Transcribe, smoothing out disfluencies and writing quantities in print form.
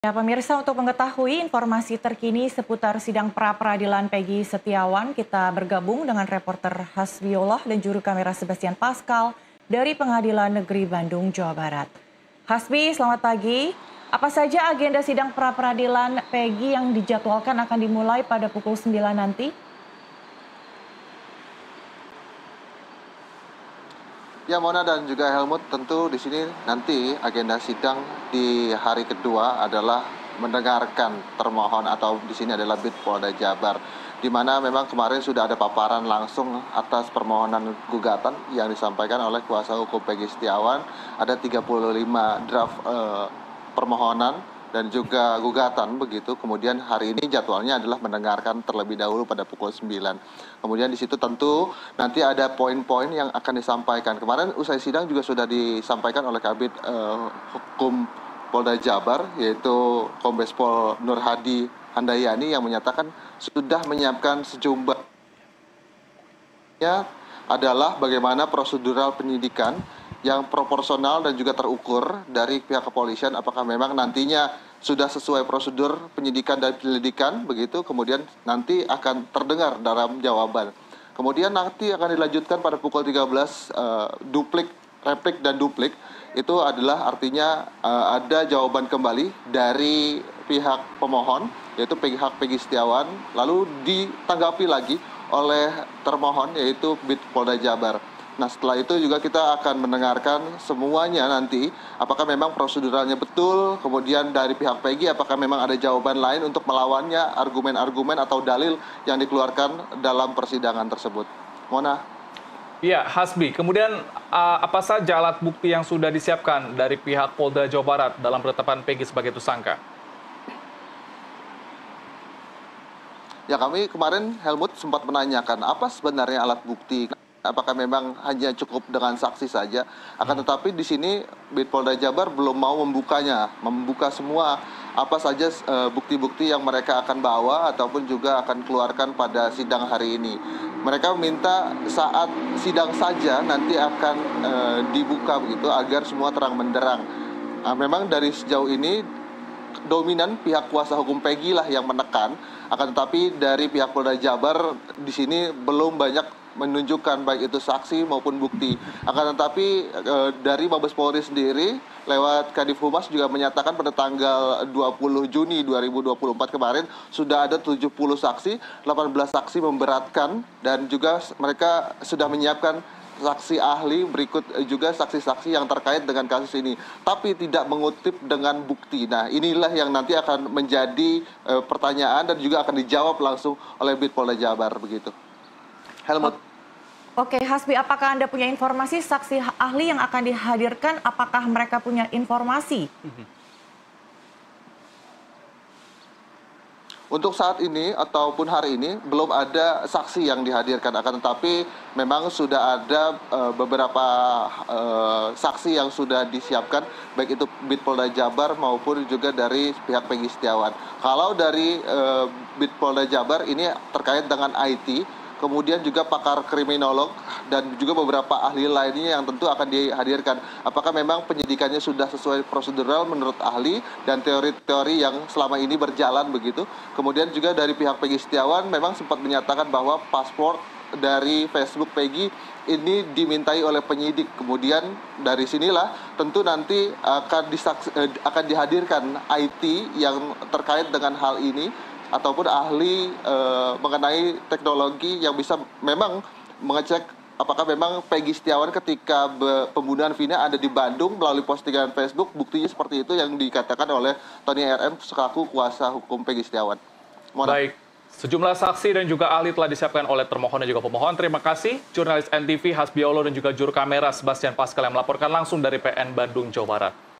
Ya, pemirsa, untuk mengetahui informasi terkini seputar sidang pra-peradilan Peggy Setiawan, kita bergabung dengan reporter Hasbiollah dan juru kamera Sebastian Pascal dari Pengadilan Negeri Bandung, Jawa Barat. Hasbi, selamat pagi. Apa saja agenda sidang pra-peradilan Peggy yang dijadwalkan akan dimulai pada pukul 9 nanti? Ya, Mona dan juga Helmut, tentu di sini nanti agenda sidang di hari kedua adalah mendengarkan termohon atau di sini adalah BID Polda Jabar, di mana memang kemarin sudah ada paparan langsung atas permohonan gugatan yang disampaikan oleh kuasa hukum Peggy Setiawan. Ada 35 draft permohonan dan juga gugatan begitu. Kemudian hari ini jadwalnya adalah mendengarkan terlebih dahulu pada pukul 9. Kemudian di situ tentu nanti ada poin-poin yang akan disampaikan. Kemarin usai sidang juga sudah disampaikan oleh Kabid Hukum Polda Jabar, yaitu Kombes Pol Nur Hadi Handayani, yang menyatakan sudah menyiapkan sejumlah adalah bagaimana prosedural penyidikan yang proporsional dan juga terukur dari pihak kepolisian, apakah memang nantinya sudah sesuai prosedur penyidikan dan penyelidikan begitu, kemudian nanti akan terdengar dalam jawaban. Kemudian nanti akan dilanjutkan pada pukul 13 duplik, replik dan duplik. Itu adalah artinya ada jawaban kembali dari pihak pemohon, yaitu pihak Peggy Setiawan, lalu ditanggapi lagi oleh termohon, yaitu BID Polda Jabar. Nah, setelah itu juga kita akan mendengarkan semuanya nanti, apakah memang proseduralnya betul, kemudian dari pihak Peggy apakah memang ada jawaban lain untuk melawannya, argumen-argumen atau dalil yang dikeluarkan dalam persidangan tersebut. Mona? Ya, Hasbi, kemudian apa saja alat bukti yang sudah disiapkan dari pihak Polda Jawa Barat dalam penetapan Peggy sebagai tersangka? Ya, kami kemarin, Helmut, sempat menanyakan apa sebenarnya alat bukti. Apakah memang hanya cukup dengan saksi saja? Akan tetapi di sini BID Polda Jabar belum mau membuka semua apa saja bukti-bukti yang mereka akan bawa ataupun juga akan keluarkan pada sidang hari ini. Mereka meminta saat sidang saja nanti akan dibuka begitu agar semua terang benderang. Memang dari sejauh ini dominan pihak kuasa hukum Peggy lah yang menekan, akan tetapi dari pihak Polda Jabar di sini belum banyak menunjukkan baik itu saksi maupun bukti. Akan tetapi dari Mabes Polri sendiri lewat Kadif Humas juga menyatakan pada tanggal 20 Juni 2024 kemarin sudah ada 70 saksi, 18 saksi memberatkan, dan juga mereka sudah menyiapkan saksi ahli, berikut juga saksi-saksi yang terkait dengan kasus ini, tapi tidak mengutip dengan bukti. Nah, inilah yang nanti akan menjadi pertanyaan dan juga akan dijawab langsung oleh BID Polda Jabar begitu. Helmut. Oke, Hasbi, apakah Anda punya informasi saksi ahli yang akan dihadirkan? Apakah mereka punya informasi? Untuk saat ini ataupun hari ini belum ada saksi yang dihadirkan, akan tetapi memang sudah ada beberapa saksi yang sudah disiapkan, baik itu BID Polda Jabar maupun juga dari pihak Peggy Setiawan. Kalau dari BID Polda Jabar ini terkait dengan IT, kemudian juga pakar kriminolog dan juga beberapa ahli lainnya yang tentu akan dihadirkan. Apakah memang penyidikannya sudah sesuai prosedural menurut ahli dan teori-teori yang selama ini berjalan begitu. Kemudian juga dari pihak Peggy Setiawan memang sempat menyatakan bahwa paspor dari Facebook Peggy ini dimintai oleh penyidik. Kemudian dari sinilah tentu nanti akan dihadirkan IT yang terkait dengan hal ini, ataupun ahli mengenai teknologi yang bisa memang mengecek apakah memang Peggy Setiawan ketika pembunuhan Vina ada di Bandung melalui postingan Facebook. Buktinya seperti itu yang dikatakan oleh Tony RM selaku kuasa hukum Peggy Setiawan. Baik, sejumlah saksi dan juga ahli telah disiapkan oleh termohon dan juga pemohon. Terima kasih jurnalis NTV Hasbiollah dan juga juru kamera Sebastian Pascal yang melaporkan langsung dari PN Bandung, Jawa Barat.